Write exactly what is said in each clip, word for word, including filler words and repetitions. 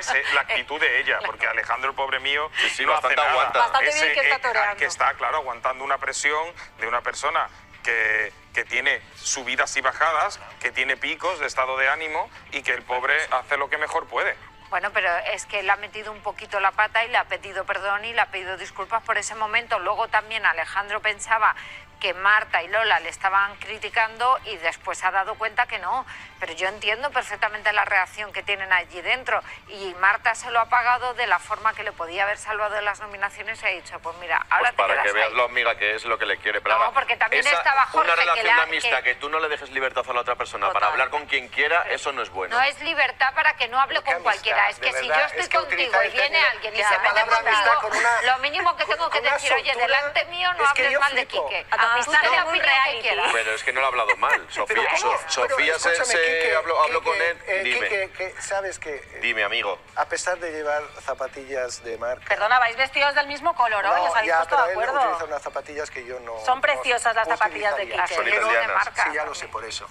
es eh, la actitud de ella, porque Alejandro, el pobre mío, sí, sí, no hace nada. Aguanta. Bastante Ese, bien que está toreando. eh, que está, claro, aguantando una presión de una persona que, que tiene subidas y bajadas, que tiene picos de estado de ánimo y que el pobre hace lo que mejor puede. Bueno, pero es que le ha metido un poquito la pata y le ha pedido perdón y le ha pedido disculpas por ese momento. Luego también Alejandro pensaba que Marta y Lola le estaban criticando y después ha dado cuenta que no. Pero yo entiendo perfectamente la reacción que tienen allí dentro y Marta se lo ha pagado de la forma que le podía haber salvado de las nominaciones y ha dicho, pues mira, ahora pues te para quedas que veas ahí. lo amiga que es, lo que le quiere. Pero No, ahora, porque también esa, estaba Jorge, una que relación la- de amistad, que- que... tú no le dejes libertad a la otra persona Total. para hablar con quien quiera, eso no es bueno. No es libertad para que no hable Pero con qué cualquiera. amistad, Es que de si verdad, yo estoy es que contigo utilizar y el viene término- alguien y la se mete palabra amistad contigo, con una- lo mínimo que tengo con que una decir, oye, soltura, delante mío no es que hables yo mal de flipo. Quique. A tu Ah, amistad tú en la un opinión que reality. quieras. Pero es que no lo ha hablado mal. Sofía, Pero So- ¿cómo? Sofía se, Escúchame, se Quique, habló, habló con Quique, él. eh, Dime, Quique, que sabes que eh, dime, amigo. a pesar de llevar zapatillas de marca... Perdona, vais vestidos del mismo color, ¿no? No, ¿Os habéis ya, puesto pero de él acuerdo? utiliza unas zapatillas que yo no... Son no preciosas las zapatillas de utilizaría. Quique. Son Pero de italianas. marca. Sí, ya lo sé, por eso.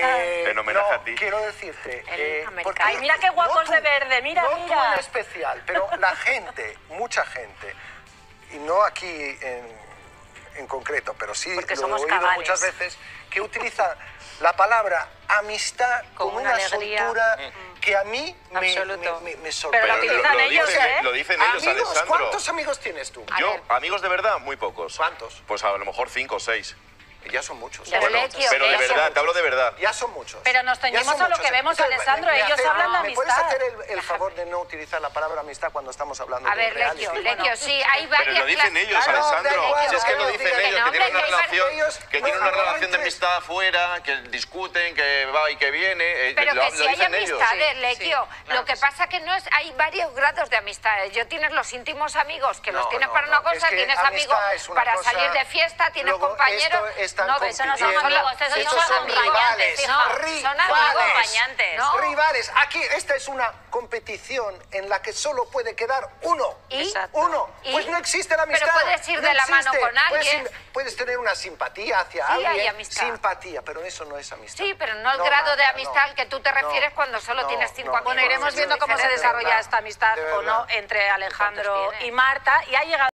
En homenaje no, a ti. quiero decirte... El eh, americano. porque Ay, mira qué guapos tú- de verde, mira, no mira. tú en especial, pero la gente, mucha gente, y no aquí en, en concreto, pero sí Porque lo somos he oído cabales. muchas veces, que utiliza la palabra amistad Con con, una una alegría. soltura que a mí me, Absoluto. me, me, me Pero sorprende. lo utilizan lo, ellos, dicen, ¿eh? lo dicen ellos, Amigos, Alessandro. ¿cuántos amigos tienes tú? A Yo, ver. amigos de verdad, muy pocos. ¿Cuántos? Pues a lo mejor cinco o seis. Ya son muchos. Pero Bueno, Lequio, pero de Lequio. verdad, te hablo de verdad. Ya son muchos. Pero nos Ya ceñimos son a lo muchos. que vemos, Entonces, Alessandro, ellos haces- hablan de ¿Me puedes amistad? hacer el, el favor de no utilizar la palabra amistad cuando estamos hablando A de un ver, reality? Lequio, Lequio, sí, hay varias... Pero lo dicen clas- ellos, Claro, Alessandro. da igual, Si es que no, lo no, dicen digan, ellos, no, que tienen hombre, una que hay relación, varios- que no, tienen una no, relación de no, amistad afuera, que discuten, que va y que viene. eh, Pero lo- que lo si hay dicen ellos. amistades, Sí, Lequio, sí, lo claro que que sí. pasa que no es, hay varios grados de amistades. Yo tienes los íntimos amigos, que los No, tienes no, para no, una cosa, es que tienes amistad amigos es una para cosa, salir de fiesta, tienes luego compañeros. esto están No, eso no son compitiendo. amigos, esos Estos son son acompañantes. rivales, No, rivales. son amigos. acompañantes. No. Rivales. Aquí, esta es una competición en la que solo puede quedar uno. ¿Y? Exacto. Uno. ¿Y? Pues no existe la amistad. Pero puedes ir No de la mano existe. con Puedes alguien. ir- Puedes, tener una simpatía hacia Sí, alguien. hay amistad. Simpatía, pero eso no es amistad. Sí, pero no el grado de Marta, amistad no. al que tú te No, refieres cuando solo no, tienes cinco no, amigos. Bueno, iremos de viendo cómo se verdad, desarrolla esta amistad de o no verdad. entre Alejandro ¿Cuántos tiene? y Marta. Y ha llegado